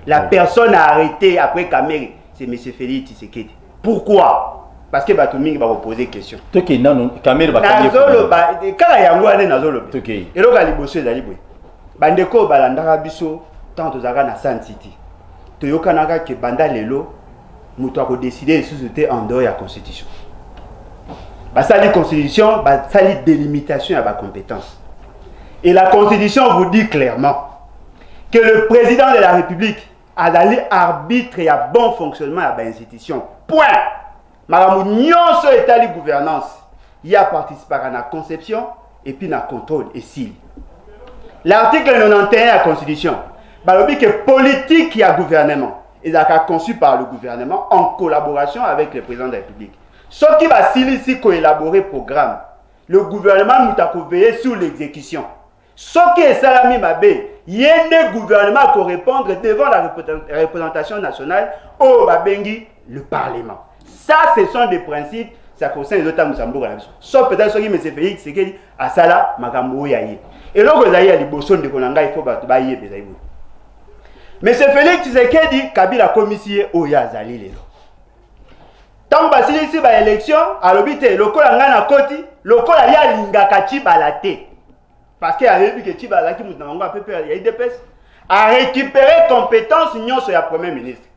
La personne arrêtée après Kamere, c'est M. Félix Tshisekedi. Pourquoi? Parce que Batouming va reposer question. Toké non Kamere va Nazolo ba kala yango ane nazolo. Toké. Et loka liboso ezali boy. Bandeko balandaka biso tant tozaka na Sun City. Toyokanaka ke banda lelo muto ako décider sous en dehors de la constitution. Basali constitution, basali délimitation à la compétence. Et la constitution vous dit clairement que le président de la République a d'aller arbitre et à bon fonctionnement à l'institution. Point. Madame Nyonso étali gouvernance. Il y a participé à la conception et puis à contrôle et s'il. L'article 91 de la constitution, balobi que politique qui a gouvernement. Il a conçu par le gouvernement en collaboration avec le président de la République. Ce qui va ici collaborer programme, le gouvernement a veiller sur l'exécution. Ce qui est salami mabé, il y a un gouvernement qui répondre devant la représentation nationale au Babengi, le Parlement. Ça, ce sont des principes, ça concerne les autres Moussamboura. Sauf peut-être ce qui me fait Félix, c'est qu'il a Sala, Makambo Yaye. Et là, vous avez les bossons de Konanga, il faut bailler des aïeux. Mais c'est Félix Tshisekedi Kabila commissaire au Yazali lelo. Tant que si ici ba élection, à l'obité, lokola ngana koti, lokola ya lingaka Chibalate. Parce qu'il y a vu que Chibala qui nous demande un peu il y a eu des pèses. À récupérer compétence union sur la première ministre.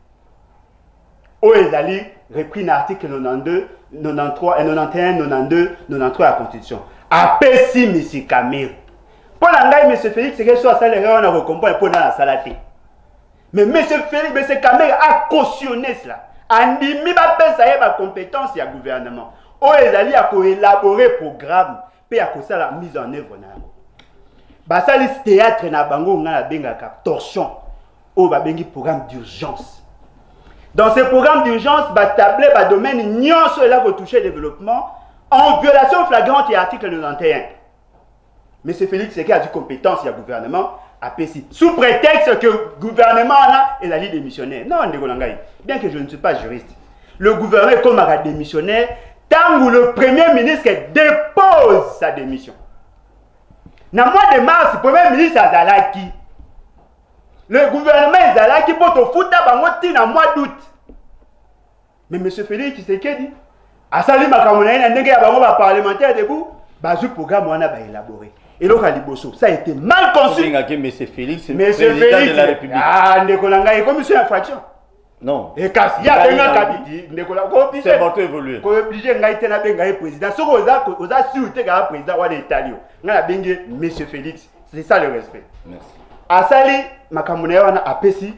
Au Yazali repris l'article 92, 93, 91, 92, 93 de la Constitution. À Pessi M. Kamere. Pour l'angaï M. Félix, c'est que soit ça les on a recomposé pour dans la salaté. Mais M. Félix, M. Kamere a cautionné cela. Andimi ba pesa ye ba compétence ya gouvernement. O ezali a élaborer programme pe ya ko la mise en œuvre na. Ba sali théâtre na bango ngana benga ka torsion. O ba bengi programme d'urgence. Dans ce programme d'urgence ba tablé ba domaine nyonso là ko toucher développement en violation flagrante de l'article 91. M. Félix c'est qui a du compétence ya gouvernement. Sous prétexte que le gouvernement est allé démissionnaire. Non, bien que je ne suis pas juriste. Le gouvernement est comme un démissionnaire tant que le premier ministre dépose sa démission. Dans le mois de mars, le premier ministre a Zalaki. Le gouvernement est Zalaki pour te foutre dans le mois d'août. Mais M. Félix Tshisekedi, à Salim Makamouna, il y a un parlementaire debout, le programme a élaboré. Et donc, ça a été mal conçu. M. Félix, président de la République. Ah, Ndekolanga est commission d'infraction. Non. Et quand il y a un capitaine, c'est bon, tu évoluer. Obligé de président. Ce que vous avez su que le président de l'Italie, M. Félix. C'est ça le respect. Merci. Asali, Makamouna a payé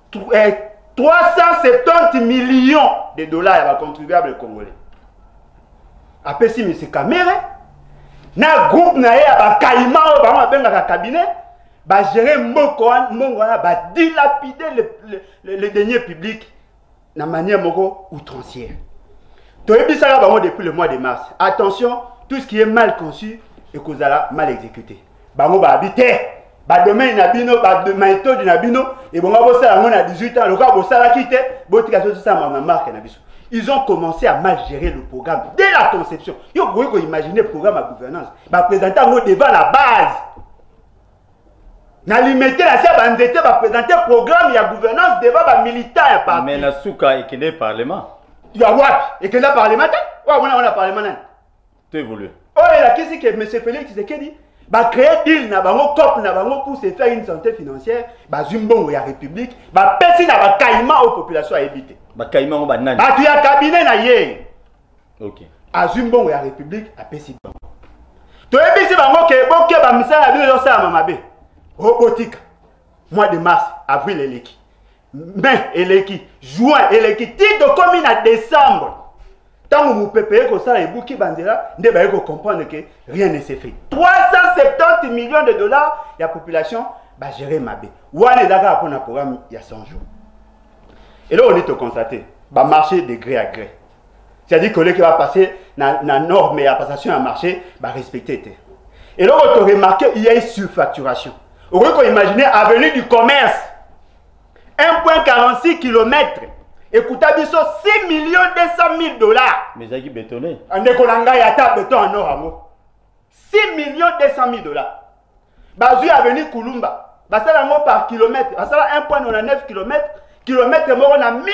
370 millions de dollars à contribuables congolais. A payé M. Kamere. Na groupe na ye ba kaima ba benga cabinet ba gérer mboko ba dilapider le deniers publics na manière moko outrancière. To ebisaka bango depuis le mois de mars. Attention, tout ce qui est mal conçu et kozala mal exécuté. Bango ba habiter ba domaine na bino ba méthode na bino et bonga bo sala ngona 18 ans loka bo sala kité botika so ça ma marque na biso. Ils ont commencé à mal gérer le programme dès la conception. Vous pouvez imaginer le programme à gouvernance. Va présenter devant la base. Na limité la serbe va présenter le programme et la gouvernance devant les militaires. Mais la souka et qu'il y a parlement. Il y a what? Et qu'il y a parlementaire? Ouais, on a parlement. Tu évolues. Oh, et la question que M. Félix Tshisekedi va créer deal na bango cop na bango pour se faire une santé financière. Va zumbongo ya république. Va passer na ba caïman aux populations à éviter. Bakaïma on banane. Bah tu as cabinet na yé. OK. Azumbongo ya république a pesi bango. To ebisi bango ke boke ba misala bi zo sa mamabe. Robotique. Mois de mars, avril eleki. Mai eleki, juin eleki, titre commune à décembre. Tant que vous payez comme ça et bouki bandera, ne va pas comprendre que rien ne s'est fait. 370 millions de dollars, la population va gérer Mabé. Ou on est d'accord pour un programme il y a 100 jours. Et là, on est constaté, va marcher de gré à gré. C'est-à-dire que le qui va passer dans la norme et la passation à marché, va respecter. Et là, on a remarqué il y a une surfacturation. On peut imaginer avenue du commerce, 1,46 km. Écoutez, 6 millions 200 000 dollars. Mais ça qui bétonné. On est kolanga yata béton en or. 6 millions 200 000 dollars. Bazu avenue Kulumba. basala ngo par kilomètre, basala 1,99 km, kilomètre moko na 1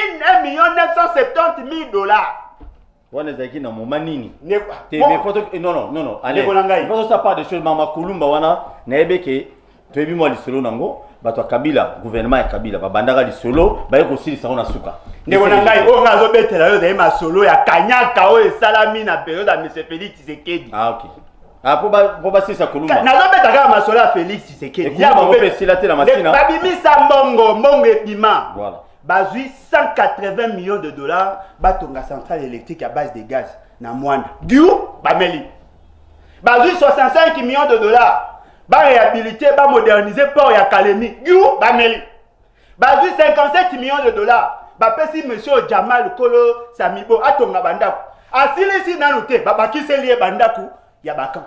970 000 dollars. On est aquí na moment nini. Mais photo non, allez. Il faut ça pas de choses mama kulumba wana na ebeke to ebi mo lisolo nango bato Kabila gouvernement ya Kabila ba bandaka lisolo ba ko silisa na suka. Ndeko na ngai o ngazo betela yo ma solo ya kanyaka o esalami na période ya monsieur Félix Tshisekedi. Ah OK. Ah pour ba silisa kulumba. Na zo betaka ma solo ya Félix Tshisekedi. Ya ko pe silate la masina. Babimisa mbongo ebima. Voilà. Bazui 180 millions de dollars batonga centrale électrique à base de gaz na Mwanda. Diou bameli. Bazui 65 millions de dollars ba réhabiliter, ba moderniser port ya Kalemi. Diou bameli. Bazui 57 millions de dollars ba pesi monsieur Jamal Kolo Samibo atonga bandaku. Asilisi nanu te ba bakiseli bandaku ya bakan.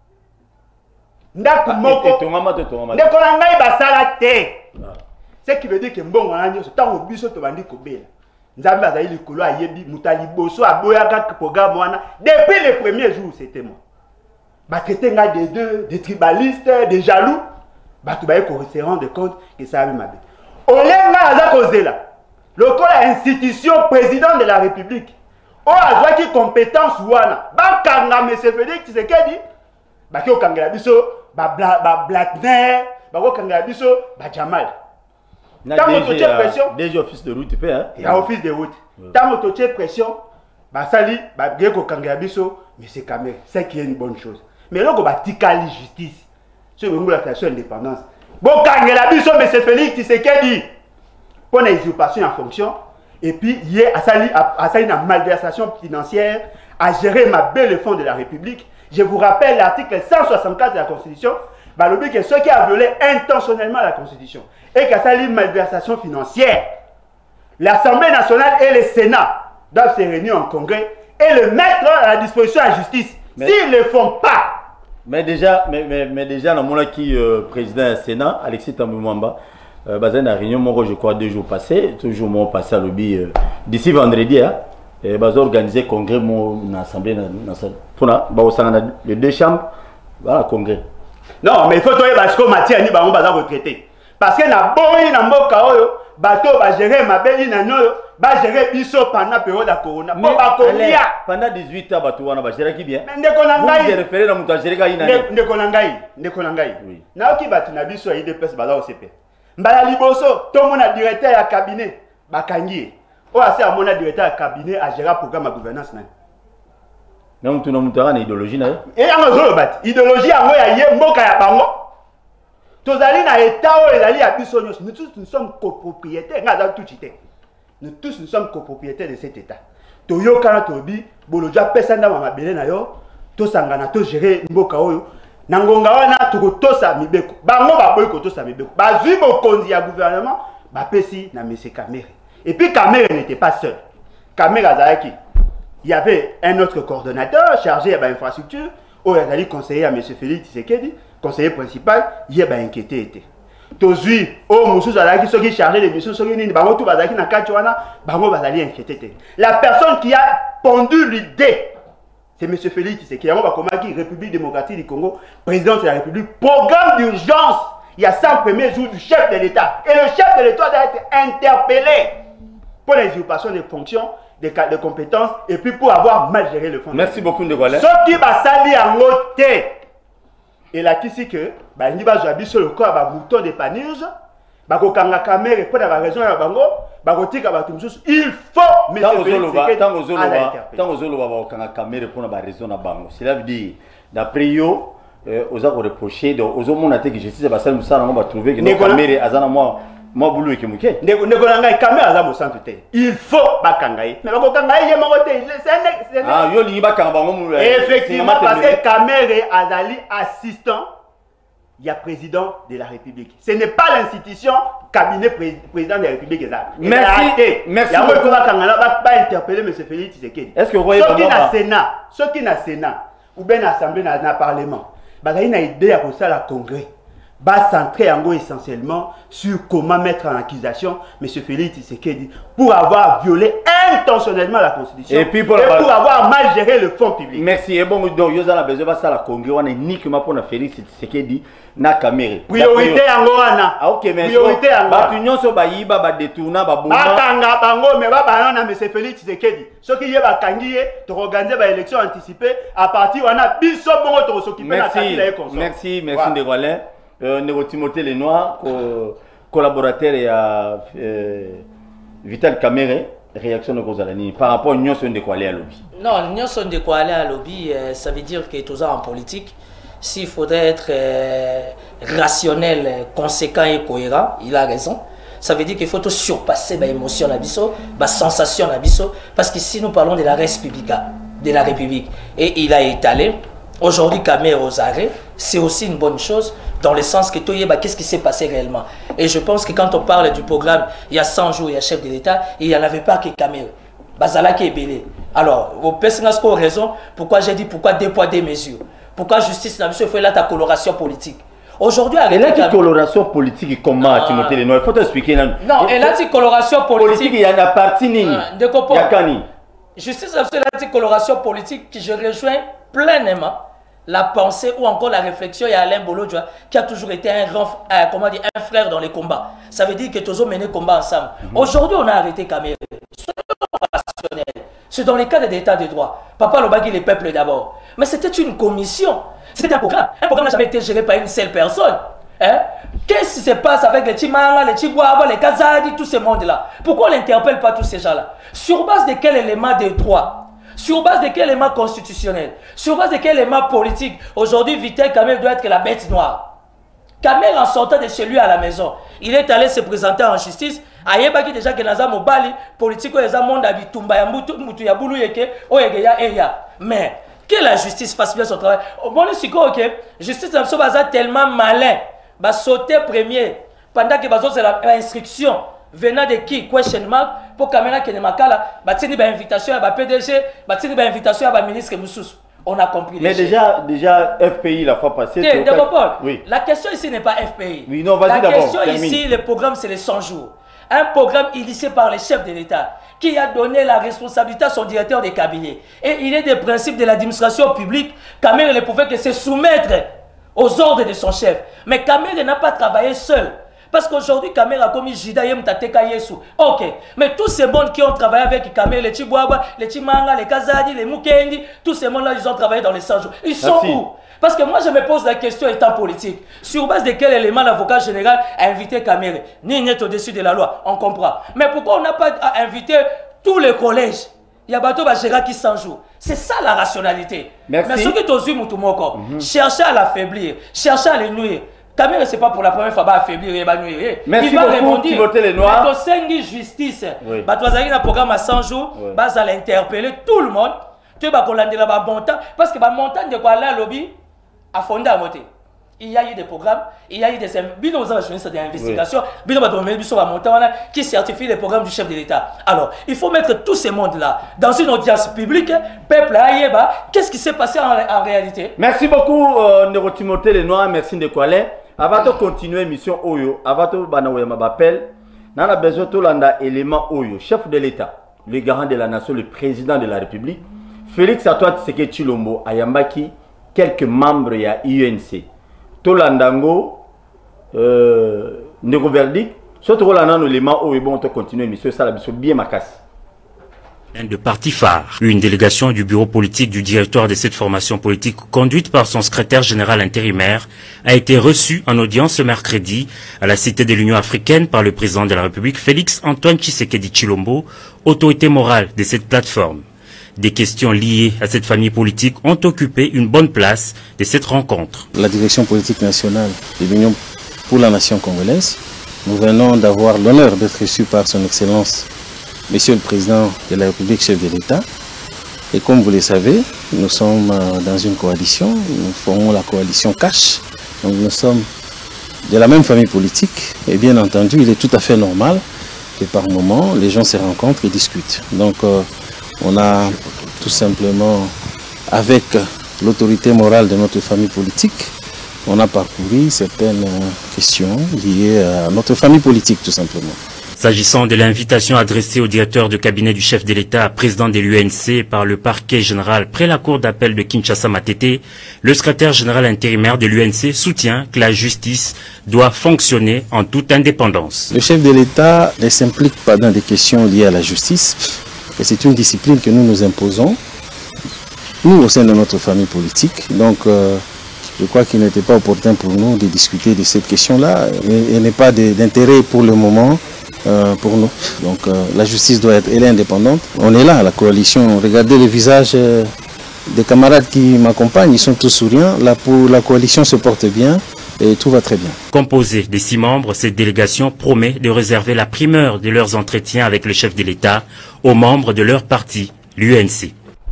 Ndaku moko. Ndeko na ngai basala te. Ce qui veut dire que bon on a dit tant au biso to bandi ko bela. Nzambe azali likolo ayebi mutali boso aboyaka programme wana depuis les premiers jours c'était moi. Ba traiter nga des tribalistes, des jaloux, ba to ba ko se rendre compte que ça a mabe. Olenga aza kozela. Lokola institution président de la République. O azwaki compétence wana. Ba kanga monsieur Félix Tshisekedi. Ba ki okangela biso ba Blatner, ba ko kangela biso ba Jamal. Tant que tu as pression, déjà office de route, hein? Il y a office de route. Tant que tu as pression, bah sali, bah bien que kangabiso, mais c'est quand même, c'est qui est une bonne chose. Mais là, on va tikali justice. C'est le la création indépendance. Bon kangabiso, mais c'est Félix Tshisekedi pour la usurpation en fonction. Et puis il y a asali une malversation financière à gérer ma belle fonds de la République. Je vous rappelle l'article 164 de la Constitution. Bah, le but que ceux qui ont violé intentionnellement la Constitution et qui ont fait une malversation financière, l'Assemblée nationale et le Sénat doivent se réunir en congrès et le mettre à la disposition de la justice. S'ils ne le font pas. Mais déjà, dans mon qui président du Sénat, Alexis Tambou Mwamba, dans la réunion, je crois 2 jours passés, toujours mon passé à l'objet d'ici vendredi, ils ont organisé un congrès dans l'Assemblée pour les 2 chambres, voilà, congrès. Non, mais il faut que tu matière ni bango baza retraité. Parce que na boyi na mboka oyo, bato ba gérer ma belle na noyo, ba gérer biso pendant période de corona. Pendant 18 ans bato wana ba gérer qui bien. Ndeko na ngai. Vous référé na muta gérer ka ina. Ndeko na ngai. Oui. Na oki bato na biso ya IDPS baza OCP. Mbala liboso, to mona directeur ya cabinet bakangi. O ase amona directeur ya cabinet a gérer programme de gouvernance na. Non, tu n'as pas d'idéologie. Et il idéologie ya ye mboka ya bango. Tozali na état o ezali ya biso nyos. Nous tous nous sommes copropriétaires. Nous tous nous sommes copropriétaires de cet état. Toyo kana tobi boloja pesa nda mabele na yo. To sangana to gérer mboka oyo. Nangonga wana tokotosa mibeko. Bango ba boy kotosa mibeko. Bazui bokonzi ya gouvernement ba pesi na monsieur Kamere. Et puis Kamere n'était pas seul. Kamere azalaki. Il y avait un autre coordonnateur chargé de l'infrastructure, où il a dit conseiller à M. Félix Tshisekedi, conseiller principal, il a inquiété. Tozui, oh, Moussous Azaki, ceux qui chargé les missions, ceux qui Bango tout Bazaki na Kachuana, Bango Bazali inquiété. La personne qui a pondu l'idée, c'est M. Félix Tshisekedi, République démocratique du Congo, président de la République, programme d'urgence, il y a 100 premiers jours du chef de l'État. Et le chef de l'État doit être interpellé pour les usurpations de fonctions, de compétences et puis pour avoir mal géré le fonds. Merci beaucoup Ndegwale. Ce qui va salir en côté. Et là qui c'est que bah il va jouer sur le corps bah bouton de panurge, bah ko kanga caméra pour la raison ya bango, bah ko tika ba tumsus, il faut mais tant aux oloba ba kanga caméra pour la raison na bango. Cela veut dire d'après yo aux a reproché donc aux hommes que justice ba sala musala on va trouver que nos caméra azana moi boulou et kimuke ndeko nanga caméra za mo centre te il faut bakangai mais ba kangai ye moko te c'est ah yo lingi bakanga bango mu effectivement parce que caméra azali assistant il y a président de la République ce n'est pas l'institution cabinet président de la République exact merci il y a beaucoup bakanga ba interpeller monsieur Félix Tshisekedi est-ce que vous voyez ceux qui na Sénat ou bien assemblée na parlement bazali na idée ya ko sala congrès va centrer en gros essentiellement sur comment mettre en accusation M. Félix Tshisekedi pour avoir violé intentionnellement la Constitution et puis pour avoir mal géré le fonds public. Merci. Et bon, donc, vous avez besoin de ça la Congrès, on est uniquement pour Félix Tshisekedi na caméra. Priorité en Goana. Ah, ok, mais priorité en Goana. L'union sur Baïba, va détourner, va bomber. Batanga, bango, mais va banon M. Félix Tshisekedi. Ce qui y a Bakangié, tu organiser une élection anticipée à partir où on a biso bon s'occuper de la capitale. Merci, merci de Roland. Négo Timothée Lenoir, collaborateur et Vital Kamere, réaction de Kozalani par rapport à l'union de quoi aller à lobby. Non, l'union de quoi aller à lobby, ça veut dire que tous en politique, s'il faudrait être rationnel, conséquent et cohérent, il a raison. Ça veut dire qu'il faut tout surpasser l'émotion, la sensation, parce qu'ici nous parlons de la République, et il a étalé. Aujourd'hui, Kamere aux arrêts, c'est aussi une bonne chose dans le sens que qu'est-ce qui s'est passé réellement. Et je pense que quand on parle du programme, il y a 100 jours, il y a chef de l'État, et il n'y en avait pas que Kamere. Bazala qui est belé. Alors, au personnage qui a raison, pourquoi j'ai dit pourquoi 2 poids 2 mesures. Pourquoi justice n'a pas fait là ta coloration politique. Aujourd'hui, elle a dit coloration politique comment Timothée Lenoir. Il faut t'expliquer. Non, elle a dit coloration politique. Il y en a parti Nini. Il y a Kani. Justice n'a pas dit coloration politique qui je rejoins pleinement la pensée ou encore la réflexion. Il y a Alain Bolodjoa qui a toujours été un frère dans les combats. Ça veut dire que tous ont mené combat ensemble. Aujourd'hui, on a arrêté Kamere. C'est dans les cas d'état de droit. Papa Lobagi, les peuples d'abord. Mais c'était une commission. C'était un programme. Un programme n'a jamais été géré par une seule personne. Hein? Qu'est-ce qui se passe avec les Chimanga, les Chigwaba, les Kazadi, tout ce monde-là? Pourquoi on n'interpelle pas tous ces gens-là? Sur base de quel élément de droit? Sur base de quel élément constitutionnel? Sur base de quel élément politique? Aujourd'hui, Vital Kamere doit être la bête noire. Kamere, en sortant de chez lui à la maison, il est allé se présenter en justice. Ayebaki déjà que naza mobali politique eza monde abitumba ya mutu ya bulu yeke oyegeya eya. Mais que la justice fasse bien son travail. Bon, c'est quoi, ok? Justice est tellement malin. Va sauter premier pendant que c'est l'instruction venant de qui? Question mark pour Kamera Kenemakala. Batini ba invitation à PDG, batini ba invitation à ministre Moussous. On a compris. Mais déjà FPI la fois passée. Oui. La question ici n'est pas FPI. Oui, non, la question ici, le programme, c'est les 100 jours. Un programme initié par les chefs de l'État qui a donné la responsabilité à son directeur de cabinet. Et il est des principes de l'administration publique. Kamere ne pouvait que se soumettre aux ordres de son chef. Mais Kamere n'a pas travaillé seul. Parce qu'aujourd'hui, Kamere a commis Jidayem Tateka Yesu. Ok. Mais tous ces mondes qui ont travaillé avec Kamere, les Chibouaba, les Chimanga, les Kazadi, les Mukendi, tous ces mondes-là, ils ont travaillé dans les 100 jours. Ils sont où? Parce que moi, je me pose la question étant politique. Sur base de quel élément l'avocat général a invité Kamere? Ni n'est au-dessus de la loi, on comprend. Mais pourquoi on n'a pas invité tous les collèges? Il y a bateau qui 100 jours. C'est ça la rationalité. Merci. Mais ce qui est aux yeux, chercher à l'affaiblir, chercher à les nuire. Kamere, ce n'est pas pour la première fois qu'il va affaiblir. Merci il va beaucoup, Timothée Lenoir. Mais justice. Oui. Un programme à 100 jours, oui. Bah, ça interpeller tout le monde. Tu vas un montant. Parce que le montant de quoi là, lobby, a fondé à monter. Il y a eu des programmes, il y a eu des investigations, qui certifient les programmes du chef de l'État. Alors, il faut mettre tous ces mondes-là dans une audience publique, peuple Aïeba, qu'est-ce qui s'est passé en réalité? Merci beaucoup, Négo Timothée Lenoir, merci de quoi. Avant de continuer l'émission Oyo, avant de m'appeler, nous avons besoin de l'élément Oyo, chef de l'État, le garant de la nation, le président de la République, Félix Antoine Tshisekedi Tshilombo, Ayambaki, quelques membres de l'UNC. Tolandango, Nego Verdict, surtout là, nous l'élément Oyo, bon, on continue l'émission, ça la bien ma casse. De parti phare. Une délégation du bureau politique du directeur de cette formation politique, conduite par son secrétaire général intérimaire, a été reçue en audience ce mercredi à la Cité de l'Union africaine par le président de la République, Félix Antoine Tshisekedi Tshilombo, autorité morale de cette plateforme. Des questions liées à cette famille politique ont occupé une bonne place de cette rencontre. La direction politique nationale de l'Union pour la nation congolaise, nous venons d'avoir l'honneur d'être reçus par son Excellence Monsieur le Président de la République, chef de l'État. Et comme vous le savez, nous sommes dans une coalition, nous formons la coalition CASH. Donc nous sommes de la même famille politique. Et bien entendu, il est tout à fait normal que par moment, les gens se rencontrent et discutent. Donc on a tout simplement, avec l'autorité morale de notre famille politique, on a parcouru certaines questions liées à notre famille politique, tout simplement. S'agissant de l'invitation adressée au directeur de cabinet du chef de l'État, président de l'UNC par le parquet général près la cour d'appel de Kinshasa Matete, le secrétaire général intérimaire de l'UNC soutient que la justice doit fonctionner en toute indépendance. Le chef de l'État ne s'implique pas dans des questions liées à la justice, et c'est une discipline que nous nous imposons, nous au sein de notre famille politique. Donc, je crois qu'il n'était pas opportun pour nous de discuter de cette question-là, et n'est pas d'intérêt pour le moment. Pour nous. Donc la justice doit être indépendante. On est là, la coalition. Regardez les visages des camarades qui m'accompagnent, ils sont tous souriants. La coalition se porte bien et tout va très bien. Composée de 6 membres, cette délégation promet de réserver la primeur de leurs entretiens avec le chef de l'État aux membres de leur parti, l'UNC.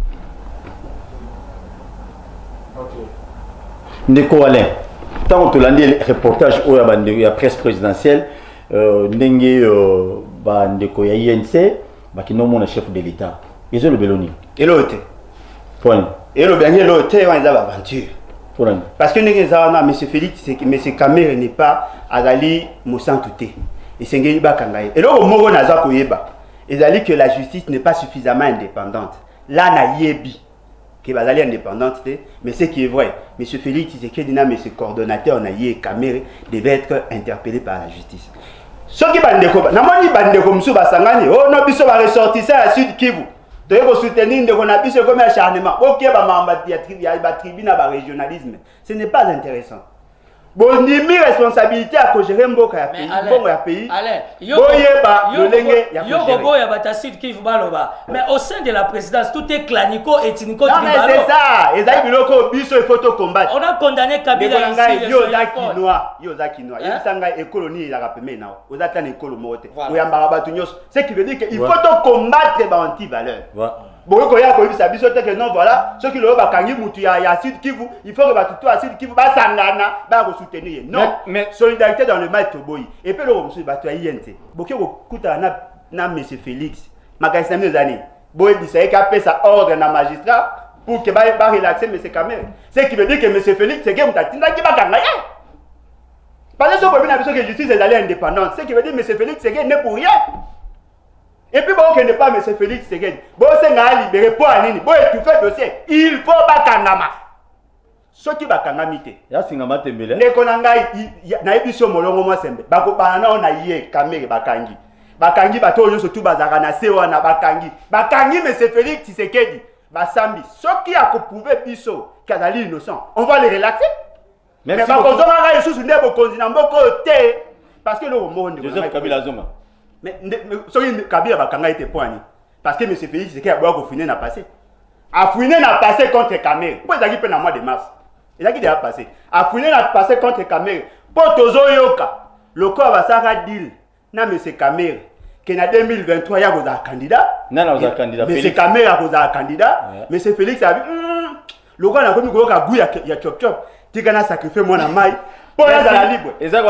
Ndeko Alain, tant que le reportage où il y a presse présidentielle, ndenge bandeko ya INC bakinomo na chef de l'État ils ont le beloni elote point elo bien elote on est aventure parce que ndenge za na monsieur Félix c'est que monsieur Kamere n'est pas azali mosantuté et sengeli bakangaye elo moko naza koyeba ezali que la justice n'est pas suffisamment indépendante là na yebi que bazali indépendante mais ce qui est vrai monsieur Félix c'est que dina monsieur coordonnateur na yé Kamere devait être interpellé par la justice. Ce qui va namoni bandeko musu basangani oh no biso ba ressortissant à Sud Kivu de ko soutenir ndeko na biso comme acharnement OK ba mamba ya ba tribune ba régionalisme ce n'est pas intéressant. Bon nimi responsabilité à gérer mboka ya pays bongo ya pays boyeba lolenge ya Yogo ya bata Sud Kivu baloba mais au sein de la présidence tout est clanico ethnico tribal. Non mais c'est ça ezali biloko biso il faut to combattre. On a condamné Kabila ici yo za kinois yebisanga écolonie la rapeme na ozata na écolo mote oyamba batu nyos ce qui veut dire que il faut to combattre ba anti valeur. Beaucoup ya ko bisa biso te que non voilà ceux qui le bakangi mutu ya Sud Kivu il faut que batu à Sud Kivu ba sangana ba ko soutenir non mais solidarité dans le mal toboyi et puis le monsieur batu ya INT beaucoup ko kuta na monsieur Félix makasa mes années boy bisa ka pesa ordre na magistrat pour que ba relaxer monsieur Kamere ce qui veut dire que monsieur Félix c'est que mutatinda ki bakanga ya parce que ce problème biso que justice est allée indépendante ce qui veut dire monsieur Félix c'est que ne pour rien. Et puis, bon, n'est pas M. Félix Tshisekedi. Bon, c'est nga libéré pour Anini. Bon, tu fais dossier. Il faut bakangama. Ce qui bakangamite. Ya singama tembele. Ne konanga na ebiso molongo mo sembe. Bako bana on a yé Kamere bakangi. Bakangi bato yo surtout bazaka na sewa na bakangi. Bakangi M. Félix Tshisekedi. Basambi. Ce qui a prouvé biso kazali innocent. On va les relaxer. Merci. Mais bako zonga yesu sunde bo konzina mboko te parce que le monde Joseph Kabila zonga. Mais ce qui Kabila bakanga était poigné parce que M. Félix c'est qu'il a besoin de finir n'a passé. A finir n'a passé contre Kamere. Pourquoi il a dit mois de mars? Il a dit déjà passé. A finir n'a passé contre Kamere. Pour Tozo Yoka, le corps va s'arrêter deal. Na M. Kamere qui en 2023 il y a un candidat. Non, il y a un candidat. M. Kamere a un candidat. M. Félix a dit le gars n'a pas mis un goût il y a chop chop. Tu gagnes sacrifier moi na mai. Pour la libre.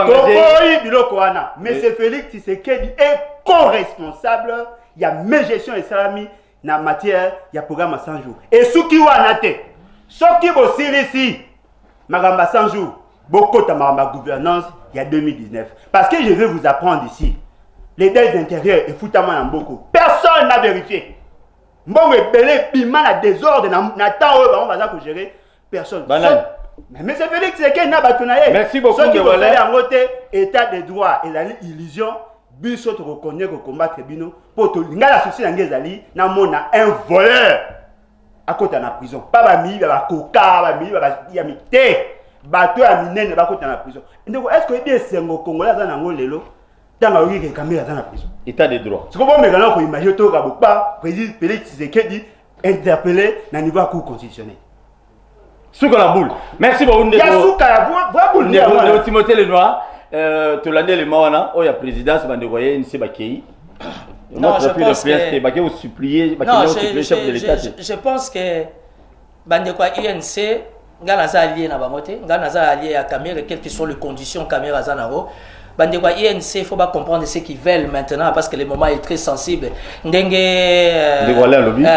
Mais c'est Félix Tshisekedi est co-responsable. Il y a mes gestions et salami dans matière, il y a programme à 100 jours. Et ce qui va nater, ce qui va aussi ici, Magamba 100 jours, beaucoup de ma gouvernance, il y a 2019. Parce que je vais vous apprendre ici, les dettes intérieures et foutamment en beaucoup. Personne n'a vérifié. Bon, belé, piment, la désordre, n'a temps, on va gérer. Personne. Mais c'est Félix Tshisekedi n'a pas tourné. Merci beaucoup. Ce qui va faire en côté état de droit et l'illusion, biso te reconnaît que combattre bino pour te la souci d'angezali na mona un voleur à côté de la prison. Pas ba mi ba coca ba mi ba yamité bato ya minene ba côté de la prison. Ndeko est-ce que bien sengo congolais za nango lelo tanga wi ke kamera za na prison. État de droit. C'est comment maintenant ko imagine to ka pas président Félix Tshisekedi interpellé na niveau cour constitutionnel. Souka la boule. Merci beaucoup. Il y a Souka la boule. Ndeko Timothée Lenoir, tu l'as dit le mawana, oh il y a présidence bande voyer une sebakei. Non, je pense que vous supplier, je pense que bande quoi INC ngana allié na bangote, ngana allié à Kamere quelles que soient les conditions Kamere zanaro. Bande quoi INC il faut pas comprendre ce qu'ils veulent maintenant parce que le moment est très sensible. Ndenge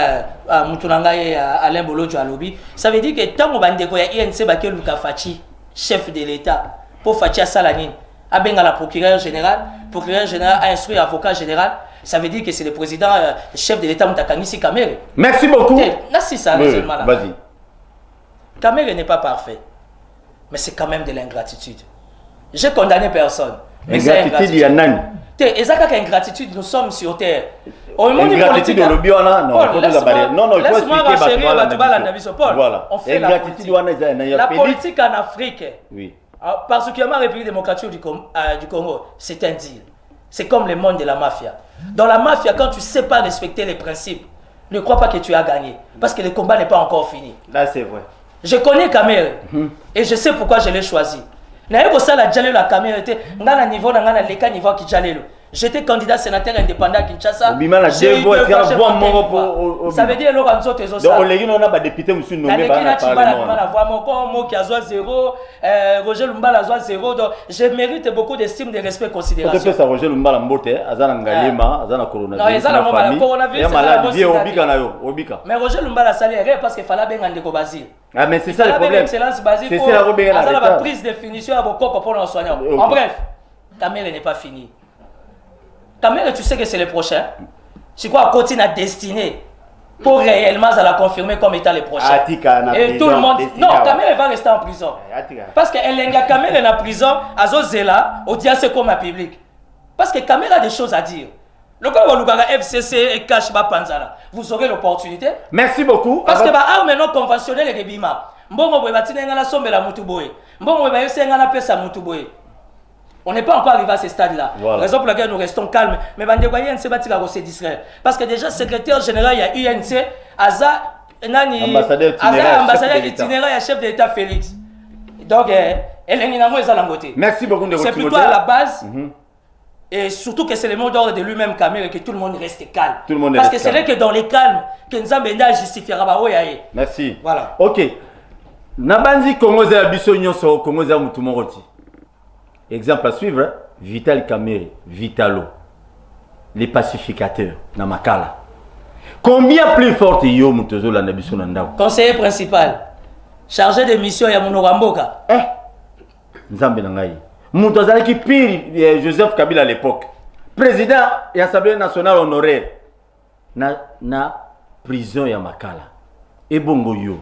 Mutunanga et Alain Bolojo à lobby. Ça veut dire que tant que bande quoi INC ba ke luka fachi chef de l'État pour Fatia Salanine abenga la procureur général a instruit avocat général, ça veut dire que c'est le président chef de l'État Moutakangisi Kamere. Merci beaucoup. Merci ça, oui, vas-y. Kamere n'est pas parfait, mais c'est quand même de l'ingratitude. J'ai condamné personne. Ingratitude, il y a nani. Ezaka ingratitude, nous sommes sur terre. Ingratitude au lobby, non, laisse-moi ma chérie, voilà. On fait la politique en Afrique. Oui. Particulièrement la République démocratique du Congo, c'est un deal. C'est comme le monde de la mafia. Dans la mafia, quand tu ne sais pas respecter les principes, ne crois pas que tu as gagné. Parce que le combat n'est pas encore fini. Là, c'est vrai. Je connais Kamere et je sais pourquoi je l'ai choisi. J'étais candidat sénateur indépendant à Kinshasa. Ça veut dire Roger Lumbala a 0. Donc je mérite beaucoup d'estime, de respect, considération. Roger Lumbala mais Roger Lumbala a parce qu'il fallait bien un Basile. Ah, mais c'est ça le problème. C'est ça la prise de définition à beaucoup pour nos soignants. En bref, Kamere n'est pas fini. Kamere, tu sais que c'est le prochain. C'est quoi, continue à destiner pour réellement la confirmer comme étant le prochain. Et tout le monde. Non, Kamere va rester en prison. Parce que Kamere est en prison, à Zozela, au diacre comme un public. Parce que Kamere a des choses à dire. Le cas où FCC et Kashba Panzala, vous aurez l'opportunité. Merci beaucoup. Parce que l'arme non conventionnelle est bima. Mbongo boy batina ngala sombe la mutuboy. Mbongo boy yose ngala pesa mutuboy. On n'est pas encore arrivé à ce stade-là. Voilà. Raison pour laquelle nous restons calmes. Mais bande kwa INC batika ko se distraire. Parce que déjà secrétaire général il y a UNC Aza nani ambassadeur itinéraire et chef de l'État Félix. Donc elle est namo ezalangote. Merci beaucoup de c'est plutôt à la base. Et surtout que c'est le mot d'ordre de lui-même Kamere et que tout le monde reste calme. Tout le monde parce reste que c'est là que dans les calmes que Nzambenda justifiera baoyaye. Merci. Voilà. OK. Nabanzi Congo za biso nyonso Congo za mutu moroti. Exemple à suivre, Vital Kamere, Vitalo. Les pacificateurs na makala. Combien plus fort yo mutozo la biso na ndako. Conseiller principal chargé de mission ya Munoramboka. Nzambe na ngai. Moutazali qui pire Joseph Kabila à l'époque. Président de l'Assemblée nationale honoraire. Na prison ya makala. Et bongo yo.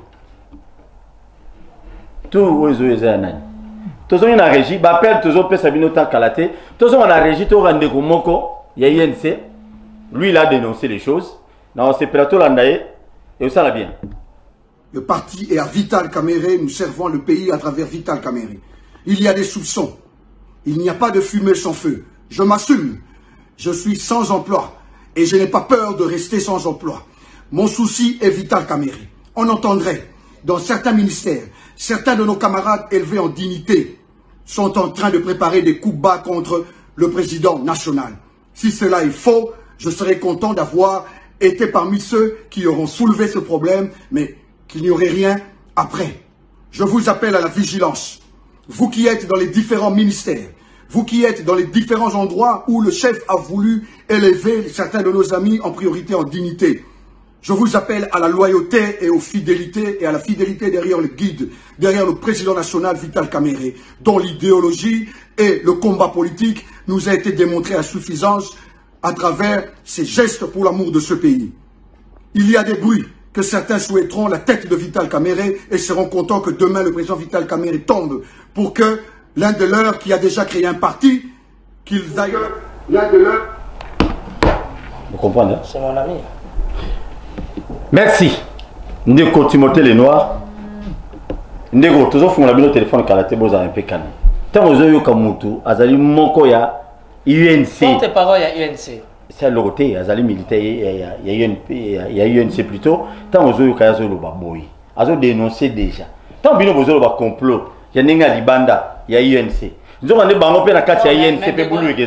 Tout ozo eza nani. Tozo na régie, bapel tozo pesa bino ta kalate. Tozo na régie to rande ko moko ya INC. Lui il a dénoncé les choses. Dans ce plateau landaye et ça la bien. Le parti est à Vital Kamere, nous servons le pays à travers Vital Kamere. Il y a des soupçons. Il n'y a pas de fumée sans feu. Je m'assume. Je suis sans emploi. Et je n'ai pas peur de rester sans emploi. Mon souci est Vital Kamere. On entendrait, dans certains ministères, certains de nos camarades élevés en dignité sont en train de préparer des coups bas contre le président national. Si cela est faux, je serai content d'avoir été parmi ceux qui auront soulevé ce problème, mais qu'il n'y aurait rien après. Je vous appelle à la vigilance. Vous qui êtes dans les différents ministères, vous qui êtes dans les différents endroits où le chef a voulu élever certains de nos amis en priorité en dignité, je vous appelle à la loyauté et aux fidélités et à la fidélité derrière le guide, derrière le président national Vital Kamere, dont l'idéologie et le combat politique nous a été démontré à suffisance à travers ses gestes pour l'amour de ce pays. Il y a des bruits que certains souhaiteront la tête de Vital Kamere et seront contents que demain le président Vital Kamere tombe pour que l'un de leurs qui a déjà créé un parti, qu'ils aillent l'un de leurs... Vous comprenez? C'est mon ami. Merci. Ndeko Timothée Lenoir. Ndeko, toujours font la bino téléphone kalaté boza un peu calme. Tant aux yeux comme mutu, azali moko ya UNC. Porte parole ya UNC. C'est le côté, azali militaire, il y a UNC plutôt. Tant aux yeux kayazo lo baboy. Azo dénoncer déjà. Tant bino bozo lo complot. Il y a Nenga Libanda, il y a UNC. Nous avons des banques à la INC.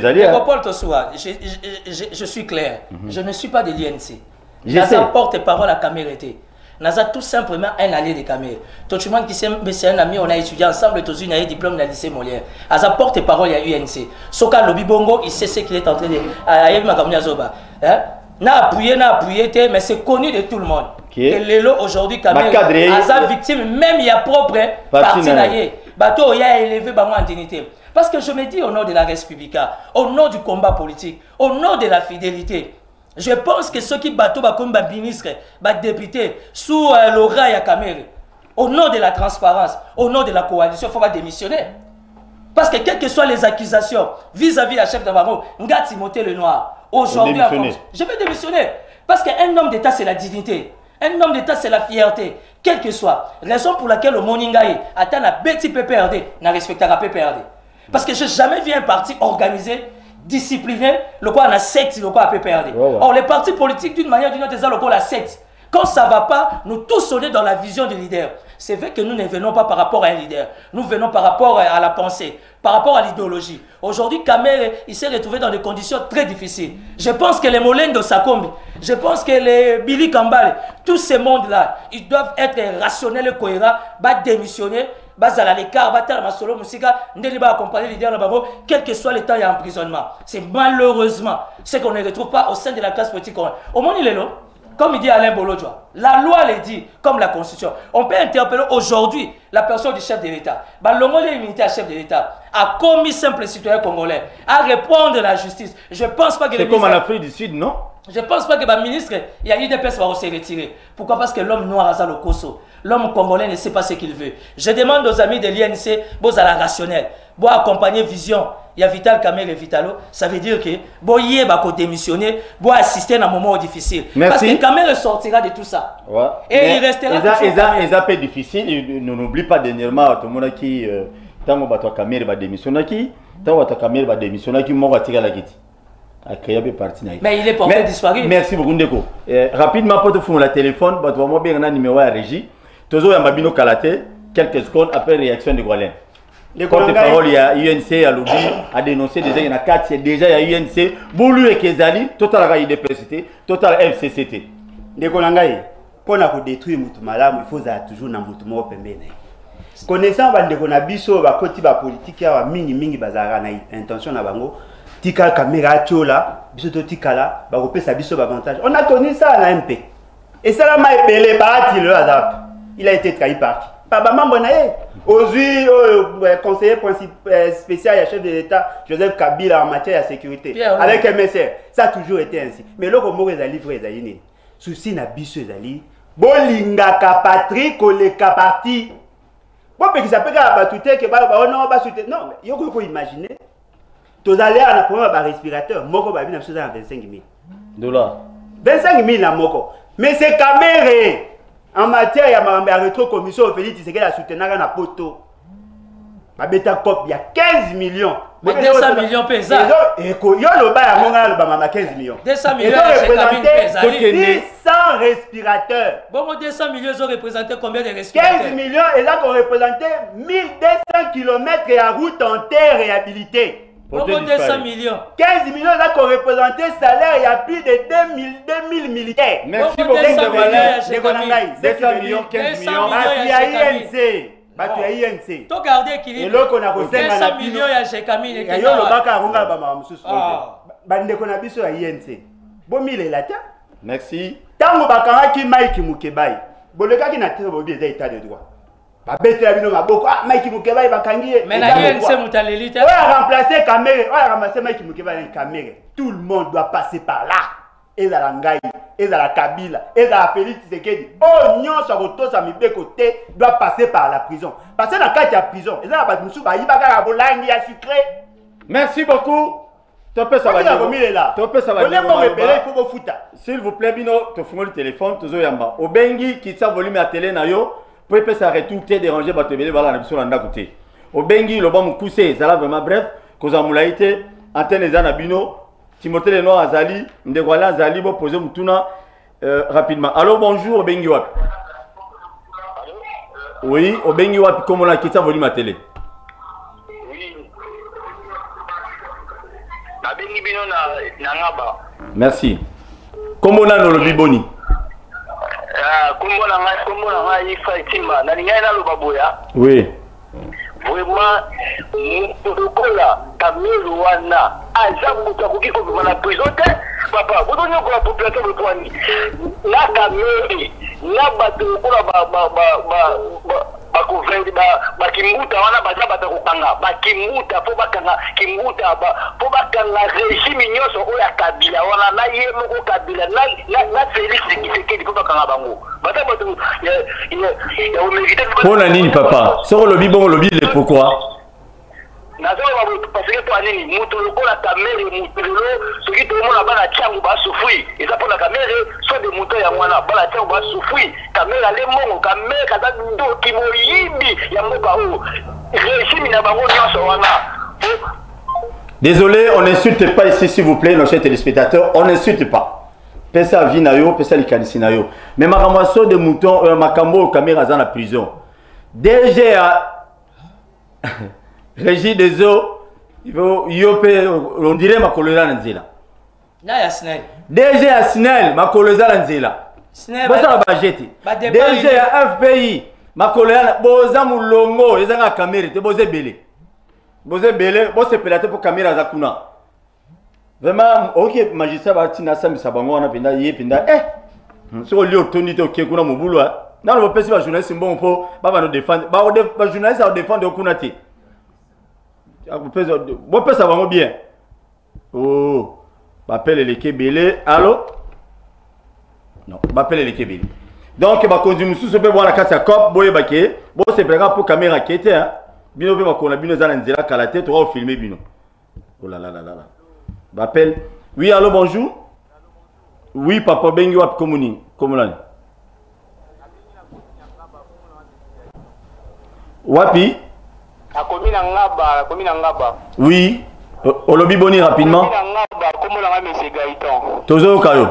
Je suis clair. Je ne suis pas de l'INC. Naza porte-parole à Kamere. Naza tout simplement un allié de Kamere. Toi, tu qui c'est un ami, on a étudié ensemble, tous une diplôme de la lycée Molière. Naza porte-parole à UNC. Soka Lobi Bongo, il sait ce qu'il est en train de. Aïe, ma caméra Zoba. N'a appuyé, mais c'est connu de tout le monde. Et Lélo aujourd'hui, Kamere, Naza victime, même il y a propre parti naïe. bateau y a élevé en dignité. Parce que je me dis au nom de la Respublica, au nom du combat politique, au nom de la fidélité, je pense que ceux qui bateau comme ministre, député, sous l'aura et Kamere, au nom de la transparence, au nom de la coalition, il faut pas démissionner. Parce que quelles que soient les accusations vis-à-vis de la chef de Bango, Nga Timothée Lenoir, aujourd'hui, je vais démissionner. Parce qu'un homme d'État, c'est la dignité. Un homme d'État, c'est la fierté. Quelle que soit. Raison pour laquelle le Moningaï atteint la Betty PPRD, n'a respectera PPRD. Parce que je n'ai jamais vu un parti organisé, discipliné, le quoi on a secte, le quoi à PPRD. Or, les partis politiques, d'une manière ou d'une autre, c'est le quoi la secte. Quand ça ne va pas, nous tous on est dans la vision du leader. C'est vrai que nous ne venons pas par rapport à un leader. Nous venons par rapport à la pensée, par rapport à l'idéologie. Aujourd'hui, Kamere, il s'est retrouvé dans des conditions très difficiles. Je pense que les Molendo Sakombi, je pense que les Billy Kambale, tous ces mondes-là, ils doivent être rationnels et cohérents, démissionner, à l'écart, accompagner les leaders, quel que soit l'état et emprisonnement. C'est malheureusement ce qu'on ne retrouve pas au sein de la classe politique. Au monde, il est là. Comme il dit Alain Bolodjoa, la loi le dit, comme la Constitution. On peut interpeller aujourd'hui la personne du chef de l'État. L'homme immunité à chef de l'État a commis simple citoyen congolais à répondre à la justice. Je ne pense pas que... C'est comme en Afrique du Sud, non? Je ne pense pas que le ministre, il y a eu des personnes qui vont se retirer. Pourquoi? Parce que l'homme noir a le Koso. L'homme congolais ne sait pas ce qu'il veut. Je demande aux amis de l'INC, à la rationnelle, pour accompagner Vision. Il y a Vital Kamere et Vitalo. Ça veut dire que bon, il va démissionner, pour assister à un moment difficile. Merci. Parce que Kamere sortira de tout ça. Ouais. Et il restera toujours. C'est un peu difficile. Ne n'oublie pas dernièrement tout le monde qui tant que Kamere va démissionner qui, tant que Kamere va démissionner qui, moi va tirer la guette. Mais il est porté disparu. Merci beaucoup Ndeko. Rapidement pour te faire le téléphone, tu vas moi bien un numéro à régie. Toujours un babino Kalate, quelques secondes après réaction de Gualen. Les porte-parole, il y a UNC à lobby, a dénoncé déjà, il y en a 4, déjà il y a UNC, Boulou et Kezali, total IDPCT, total FCCT. Les Kolangaï, pour détruire Moutoumala, il faut toujours na Moutoumou Pembene. Connaissant Bandekona Biso, Bakoti politique, il y a mingi bazara na intention na bango, Tika Kamera Tchola, Biso Tikala, Bakopé sa Biso avantage. On a connu ça à la MP. Et ça l'a mal pelé, Bahati le hasard. Il a été trahi par qui? Par membre naé. Aujourd'hui, conseiller spécial et chef de l'État, Joseph Kabila en matière de sécurité. Pierre, avec MSR. Ça a toujours été ainsi. Mais là, comment ils ont livré les alliés? Souci n'a biso les alliés. Bolinga kapatri, koleka parti. Bon, mais qui s'appelle à batouté, que non, on va soutenir. Non, mais il faut imaginer. Tous allés à la première respirateur, Moko va venir à 25 000 $. 25 000 à Moko. Mais c'est Kamere. En matière, il y a ma rétro-commission au Félix, c'est qu'elle a soutenu un poto. Ma bêta cop, il y a 15 millions. Mais 200 millions pesa. Et il y a le bas à 15 millions. 200 millions, c'est 600 respirateurs. Bon, 200 millions, ils ont représenté combien de respirateurs? 15 millions, et là, on représentait 1200 km à route en terre réhabilitée. Bon, 200 millions. 15 millions, là, qu'on représentait salaire, il y a plus de 2000 militaires. Merci beaucoup. 200 millions, 15 millions. Il y a INC. Tu as INC. Tu as gardé équilibre. Et là, on a 200 millions, il y a Jekami. Il y a le bac à Runga, Bande qu'on a vu sur INC. Bon, il est là. Merci. Tant que Bakara qui Mike Mukebai. Bon, le gars qui n'a pas des états de droit. Mike Mukebai va kangier. Mais la INC Moutaleli. On va remplacer Kamere. On va ramasser Mike Mukebai et Kamere. Tout le monde doit passer par là. Et dans la Ngaï, et dans la Kabila, et dans la Félix Tshisekedi. Oh, non, ça retourne à mes deux côtés, doit passer par la prison. Parce que dans le cas de la prison, et dans la prison, il va y avoir sucré. Merci beaucoup. Topé ça va dire. Topé ça va dire. S'il vous plaît, Bino, te fais le téléphone, toujours yamba. Obengi qui t'a volume à télé na yo, pour que ça retourne, t'es dérangé, bah te belé voilà la mission landa côté. Obengi le bon coussé, ça là vraiment bref, cause à moulaïté, antenne les anabino. Timothée Lenoir Azali, Ndegwala Azali, vous posez Moutuna rapidement. Allô, bonjour, Obengi Wap. Oui, Obengi Wap, comment on a quitté volume à télé? Oui. Obengi Bino Nangaba. Merci. Comment on a le biboni? Comment on a Ifa Timba, Naningana Lobaboya. Oui. Vraiment, Moutokola, Kamelu Wana, Azamuta Kukiko la prison, papa, vous donnez encore la population de Poigny. La Kamelu, la Batokola, bakuvrendi bakimbuta wana baza batakokanga bakimbuta po bakanga kimbuta po bakanga régime nyonso oyo ya Kabila wana na ye moko Kabila na Félix Tshisekedi po bakanga bango bata bato ya omérité pona nini papa soko lobi bongo lobi le pourquoi parce que toi nini mutu lokola kamere mutu lelo soki tomona bana tiango basufri eza mpona kamere so de mutu ya mwana bana tiango basufri kamere ale mongo kamere kaza ndoki moyibi ya mboka oyo régime na bango nyonso wana. Désolé, on n'insulte pas ici s'il vous plaît nos chers téléspectateurs, on n'insulte pas. Pesa vinayo, pesa likanisi nayo. Mais makamwaso de mouton makambo kamera za na prison. DGA Régie des eaux, on dirait ma colonel Nzela. DG à Snell, ma colonel Nzela. Bosa la bajeti. DG à FPI, ma colonel Boza Moulongo, les gens à caméra, te Bosé Belé. Bosé Belé, Bosé Pelate pour caméra Zakuna. Vraiment, ok, magistrat Batina Sam Sabango, on a pinda, yé pinda, sur le lieu Tony Toké, Kuna Mobulo. Non, le PC va journaliste, bon, pour, va nous défendre. Va journaliste à défendre Okunati. Bon, ça va bien. Oh, m'appelle les Kébélé. Allô? Non, m'appelle les Kébélé. Donc, ma conduite, je peux voir la carte à cop, boye baké. Bon, c'est vraiment pour caméra qui était, hein. Bino, ma qu'on a bino dans la calaté, tu vas filmer bino. Oh là là là là là. M'appelle. Oui, allô, bonjour. Oui, papa Bengi Wap Komuni. Komulani. Wapi? Oui, Olobi Boni rapidement. Tozo Kayo.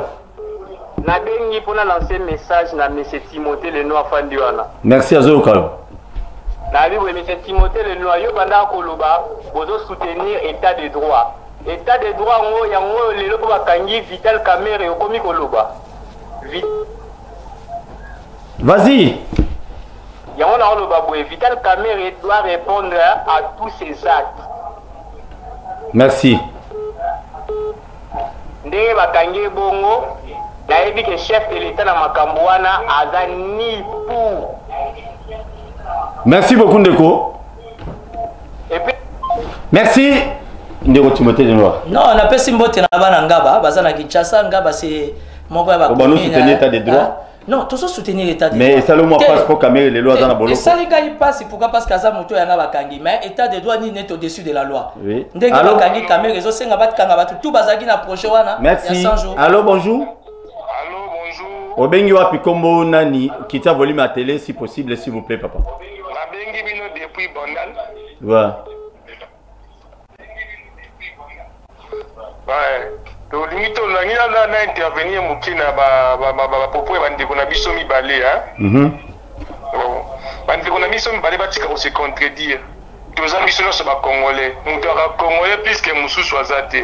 Merci à Zo Kayo. M. Timothée Lenoir, yo banda koloba, bozo soutenir état de droit. État de droit ngo yango lelo ko bakangi Vital Kamerhe okomi koloba. Vas-y. Vital Kamerhe doit répondre à tous ses actes. Merci. Ndenge bakangi bongo, nayebi que chef de l'État na makambo wana aza ni pour. Merci beaucoup Ndeko. Et puis merci Ndeko Timothée Lenoir. Non, on appelle Simbote na bana ngaba, baza na Kinshasa ngaba c'est moko ya ba. On va nous soutenir l'état des droits. Non, tout ça soutenir l'état des droits. Mais ça le moi passe pour caméra les lois dans la boloko. Et ça les gars il passe pourquoi parce qu'aza moto ya ngaba kangi mais état des droits ni net au-dessus de la loi. Oui. Ndenge ba kangi caméra rezo senga bat kanga bat tout bazaki na projet wana. Merci. Allô bonjour. Allô bonjour. Obengi wapi kombo nani kita volume à télé si possible s'il vous plaît papa. Obengi bino depuis Bondal. Ouais. Ouais. Donc limite on a intervenir mukina ba popo e bandeko na biso mibale hein. Bandeko na biso mibale batika ko se contredire. Toza biso no ba congolais. Donc to congolais plus que mususu azate.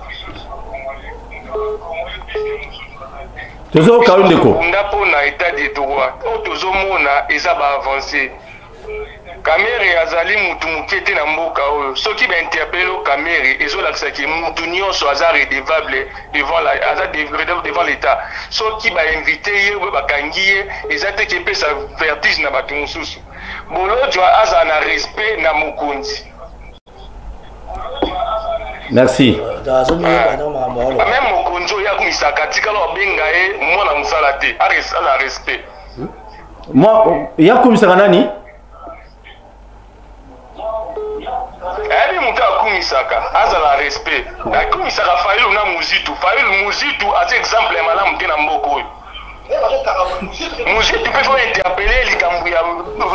Tozo kaundeko. Ndapo na état de droit. O tozo mona eza ba avancer. Kamerhe azali mutu mukete na mboka oyo soki ba interpelle Kamerhe ezolakisa ki mutu nyonso aza redevable devant l'état soki ba invité ye ba bakangi ye eza te ke pesa vertige na bato mosusu bolodjo aza na respect na mokonzi. Merci. Même mokonzi oyo akumisaka tikala obenga ye mwana mosala te ala respect. Moi yakumisaka nani? Ebi mutu akumisaka azala respect akumisaka Fayulu na Muzitu Fayulu Muzitu ati exemple ya malamu te na mboka oyo Muzitu pe fo interpeller likambo ya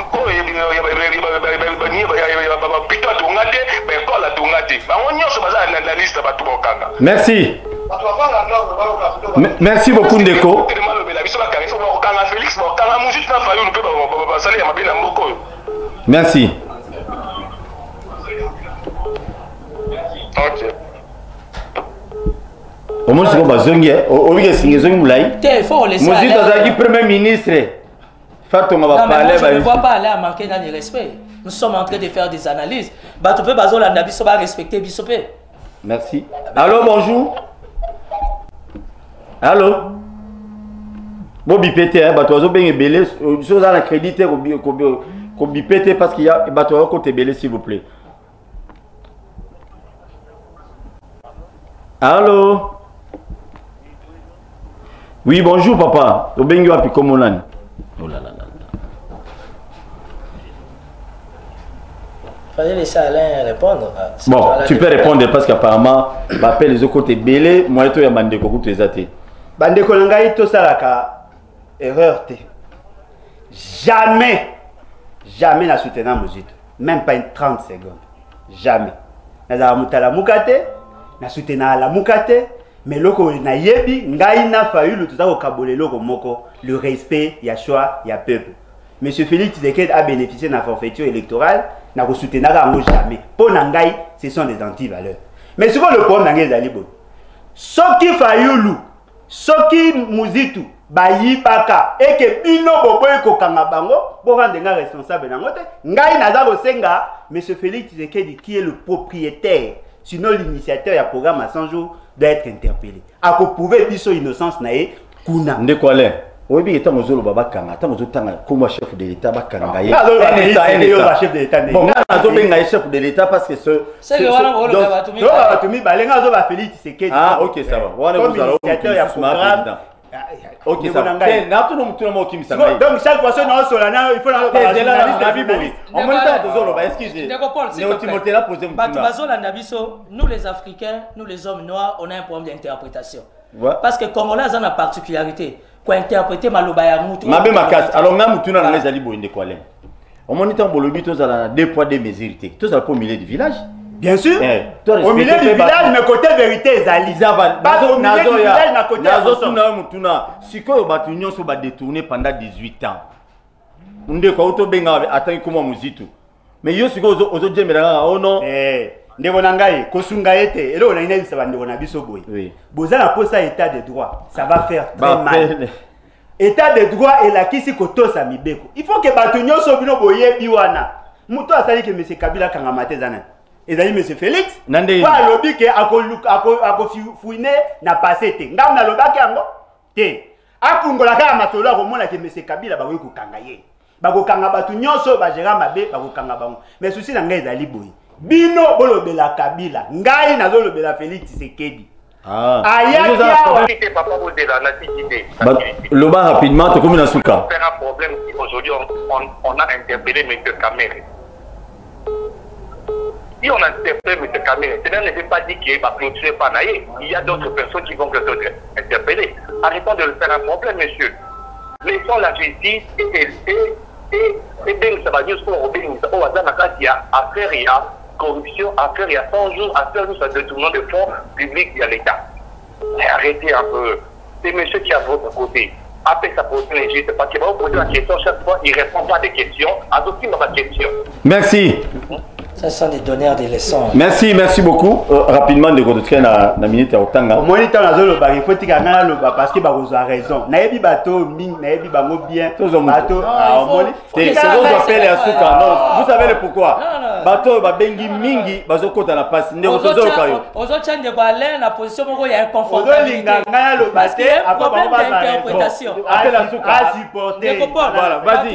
bapito atonga te baekole atonga te bango nyonso baza na liste bato bakanga. Merci. Merci beaucoup Ndeko. Félix bakanga Muzitu na Fayulu pe basali ya mabe na mboka oyo. Merci. Ok. Au moins, c'est comme Zongi, au lieu de Zongi Moulay. Il faut laisser. Moi, je suis premier ministre. Non, mais moi, je ne vois pas aller à manquer dans le respect. Nous sommes en train de faire des analyses. Bah, tu peux pas respecter Bissopé. Merci. Allô, bonjour. Allô. Bon, bipété, bah, tu as bien belé. Chose à la crédité, bipete parce qu'il y a bateau côté belé s'il vous plaît. Allô? Oui, bonjour papa. Obengi wapi komonani? Oh là là là. Fallait laisser Alain répondre. Bon, tu peux répondre parce qu'apparemment, m'appelle les autres côtés belé, moi et toi, il y a Mandeko pour les athées. Bandeko Langai, tout ça là, erreur. Jamais n'a soutenu Mouzito. Même pas une 30 secondes. Jamais. N'a mutala mukate, n'a soutenu la mukate, mais loko na yebi, ngai na fayu le tout ça au kabole loko moko, le respect, y a choix, y a peuple. Monsieur Félix Tshisekedi a bénéficié de la forfaiture électorale, n'a pas soutenu jamais. Pour Nangai, ce sont des antivaleurs. Mais ce que le problème Nangai Zalibo, Soki Fayulu, Soki Muzitu, Bayi Baka, et que Bino Boboy Kokanga Bango, pour rendre responsable d'Angote, Ngai Nazaro Senga, M. Félix Tshisekedi, qui est le propriétaire, sinon l'initiateur du programme à 100 jours, doit être interpellé. A ko prouver biso innocence nae, Kuna. Ndekwale. Oui, mais tant que baba kanga, tant que comme chef de l'État bakanga. Chef de l'État. Bon, on chef de l'État parce que ce. C'est le Félix Tshisekedi. Ah, ok, ça va. On vous allons. Ok, ça va. Donc chaque fois que nous sommes il faut nous les Africains, nous les hommes noirs, on a un problème d'interprétation. Parce que Congolais ont une particularité. Pour interpréter Malobaya Moutou. Alors, même si on a des quoi. On moniteur Bolobi, tous à 2 poids 2 mesures. Tous au milieu du village. Bien sûr. Au milieu du village, mais côté vérité, Zalizava. Pas au milieu du village, mais côté si que Batunion soit détourné pendant 18 ans. On dit qu'on a atteint comme Mouzito. Mais yo si aux autres gens, oh non. Ndebonangaye, Kosungaete, et là on a une église, ça va nous biso boy. Boza na posa état de droit, ça va faire très mal. État de droit et la kisi koto sa mibeko. Il faut que Batunyo sobino boye biwana. Muto asali que monsieur Kabila kangamate zana. Et d'ailleurs monsieur Félix, kwa lobi ke ako fouine na passé te. Ngam na lobaki yango te. Akungola ka masolo ko mona ke monsieur Kabila ba ko kanga ye. Ba ko kanga Batunyo so ba gera mabe ba ko kanga bango. Mais souci na ngai ezali boy. Bino bolobela Kabila, ngai nazolobela Félix Tshisekedi. Le bas rapidement, tu comme une souka. C'est un problème aujourd'hui on a interpellé M. Kamere. Si on interpelle M. Kamere, cela ne veut pas dire qu'il va clôturer par naïe. Il y a d'autres personnes qui vont interpeller. Arrêtons de le faire un problème, monsieur. Laissons la justice et bien ça va juste pour obéir au hasard il y a affaire, il y a corruption, affaire, il y a 100 jours, affaire, nous, ça détournement de fonds publics via l'État. Mais arrêtez un peu. C'est monsieur qui est à votre côté. Après, ça pose une injustice parce qu'il va vous poser la question chaque fois, il ne répond pas des questions. Adoptez ma question. Merci. Ça sont des donneurs des leçons. Merci, merci beaucoup. Rapidement, de retrouver la minute à Otanga. Au moins, il faut que tu aies parce que vous avez raison. Naebi bateau, naebi bango bien. Bateau, c'est appelé à Souka. Vous savez pourquoi? Bateau, bengi mingi, bazoko dans la passe. Ne reposez pas. Aux autres chaînes de Balin, la position où il y a un confort. Parce que problème d'interprétation. À supporter. Voilà, vas-y.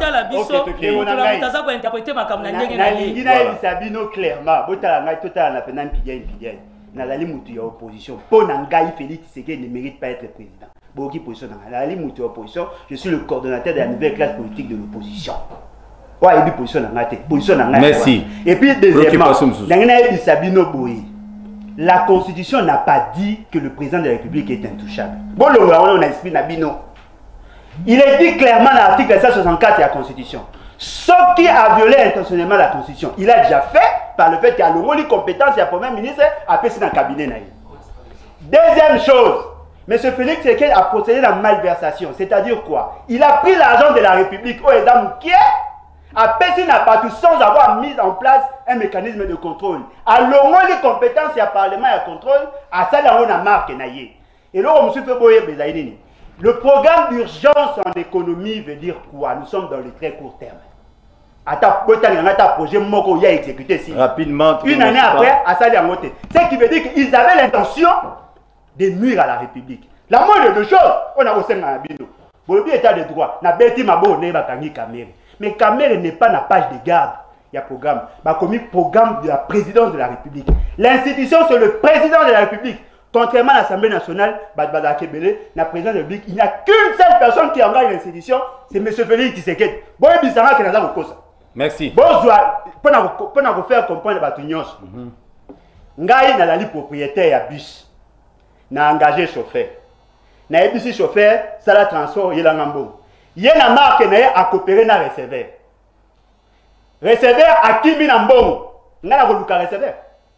Sabino clairement, Botalanga total na penan pidien. Nazali mutu ya opposition. Pour Nangai Félix Tshisekedi ne mérite pas être président. Boki position Nazali mutu ya opposition, je suis le coordonnateur de la nouvelle classe politique de l'opposition. Ouais, et position Nangate, position Nangate. Merci. Et puis deuxièmement, Nangana Sabino Boy. La Constitution n'a pas dit que le président de la République est intouchable. Bon, on a expliqué Nabino. Il est dit clairement dans l'article 164 de la Constitution. Ce qui a violé intentionnellement la Constitution, il a déjà fait par le fait qu'il y a le compétence, il y a le Premier ministre, après c'est dans le cabinet. Deuxième chose, M. Félix Tshisekedi a procédé dans la malversation. C'est-à-dire quoi? Il a pris l'argent de la République au État qui a passé n'a pas tout sans avoir mis en place un mécanisme de contrôle. À l'homme les compétences, il y a Parlement, il y a contrôle, à ça, on a marqué. Et là, M. Feboye, le programme d'urgence en économie veut dire quoi? Nous sommes dans le très court terme. Projet Moko y a exécuté si. Rapidement. Une année après, à ça, ce qui veut dire qu'ils avaient l'intention de nuire à la République. La moindre de choses, on a aussi un bino. Bon, état de droit, na beti mabo ne bakangi Kamere. Mais Kamere n'est pas la page de garde. Il y a programme. Bah, comme programme de la présidence de la République. L'institution, c'est le président de la République. Contrairement à l'Assemblée nationale, la présidence de la République, il n'y a qu'une seule personne qui engage l'institution, c'est M. Félix Tshisekedi. Bon, il y a merci. Bon, pour nous faire comprendre les bâtons. Ngai na lali propriétaire à bus. Na engagé chauffeur. Na bus chauffeur, ça la transport yela ngambo. Yena marque na a coopérer na receveur. Receveur a kimi na mbongo. Ngala ko luka receveur.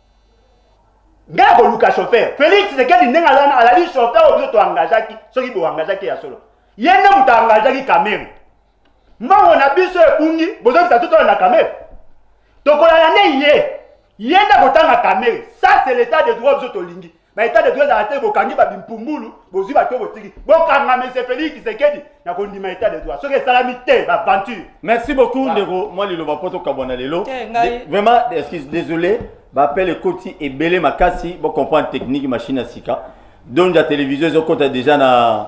Ngala ko luka chauffeur. Félix Tshisekedi nenga la lali chauffeur obiso to engagaki, soki bo engagaki ya solo. Yena muta engagaki Kamere. Mbongo na biso ebungi, bozo bisa tout na Kamere. Tokola na ne yé. Yenda kotanga Kamere, ça c'est l'état de droit de Tolingi. Mais l'état de droit de la terre, bokangi babimpumbulu, bozu bato botiki. Bokanga monsieur Félix Tshisekedi, na kondima état de droit. Ce que salamité, aventure. Merci beaucoup Ndeko. Moi le bapoto kabona lelo. Vraiment excuse désolé, appelle le Koti et Belé Makasi, bon comprendre technique machine à sika. Donc la télévision zo kota déjà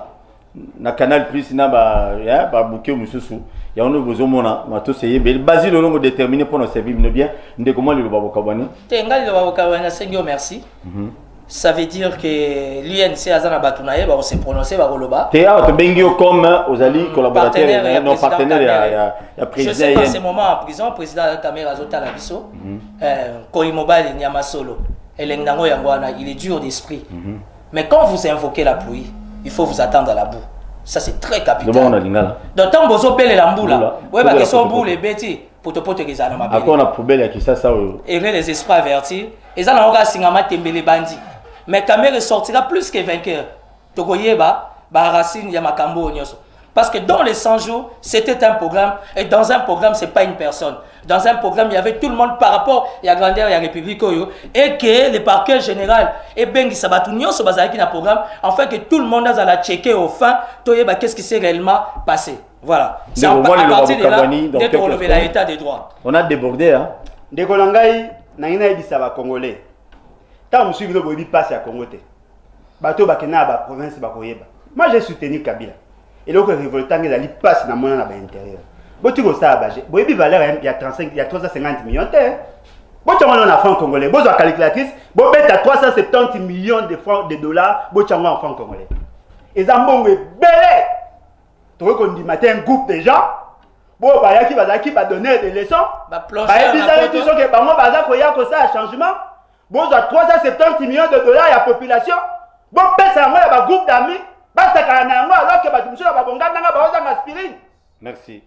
na Canal Plus na ba bouquet mususu. Il y a un nouveau mona, mato seye bel basile au nombre déterminé pour nous servir bien. Ndé comment le babokabani? Tengali le babokabani, Seigneur merci. Ça veut dire que l'UNC Azana Batunaye va se prononcer va roloba. Théâtre Bengio comme aux alliés collaborateurs nos partenaires il y a président. Je sais pas ces moments en prison président Kamera Zota Labiso Koimobali Nyamasolo Elengango Yangwana, il est dur d'esprit. Mais quand vous invoquez la pluie, il faut vous attendre à la boue. Ça c'est très capital. Donc tant bozo pele la mboula. Ouais bah que son boule et bêti pour te pote que ça na mabele. Encore la poubelle qui ça. Et les esprits avertis. Et ça na oga singama tembele bandi. Mais Kamere sortira plus que vainqueur. Togoyeba ba racine ya makambo nyoso. Parce que dans les 100 jours, c'était un programme. Et dans un programme, ce n'est pas une personne. Dans un programme, il y avait tout le monde par rapport à la grandeur de la République. Et que le parquet général, et Bengi Sabatunio, ce bazar qui n'a programme, en fait que tout le monde a la checker au fin, qu'est-ce qui s'est réellement passé. Voilà. C'est à partir de là, d'être relevé l'état des droits. On a débordé, hein. De Kolangai, Nangina Ebisaba Congolais. Tant que je suis passé à Congo, bateau Bakena, la province Bakoyeba. Moi, j'ai soutenu Kabila. Et donc, le révoltant, il passe dans mon intérieur. Si tu as bagé, il y a 350 millions de terres. Si tu as un franc congolais, si tu as une calculatrice, si tu as 370 millions de dollars, si tu as un franc congolais. Et ça m'a dit, tu vois qu'on dit un groupe de gens, qui va donner des leçons. Il y a des gens qui ont changement. Si tu as 370 millions de dollars à la population, si tu as un groupe d'amis, merci.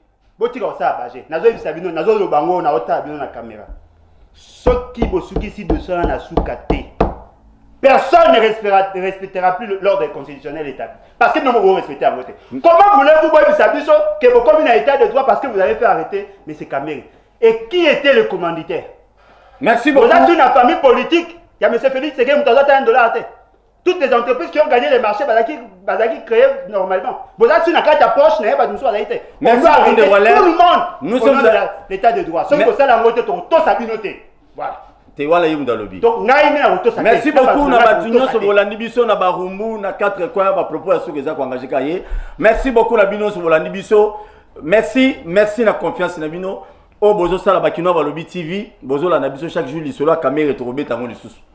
Personne ne respectera plus l'ordre constitutionnel établi. Parce que nous devons respecter à voter. Comment voulez-vous que vos communes aient état de droit parce que vous avez fait arrêter M. Kamere? Et qui était le commanditaire? Merci beaucoup. Vous êtes une famille politique. Il y a M. Félix Tshisekedi qui a $1 à terre. Toutes les entreprises qui ont gagné les marchés, qui créent normalement. Vous avez une carte d'approche, vous avez été. Merci beaucoup de relais. Tout le monde. Nous sommes l'état de droit. Sauf que ça, la moitié, tous à binoter. Voilà. Donc, merci beaucoup. Na barumbu na 4 coins à propos à ceux qui ont engagé. Merci beaucoup na bino sur Biso. Merci na confiance na bino. Oh bozo sala bakino ba lobi TV, bozo la na biso chaque jour lisolo Kamere to robeta mo lisusu.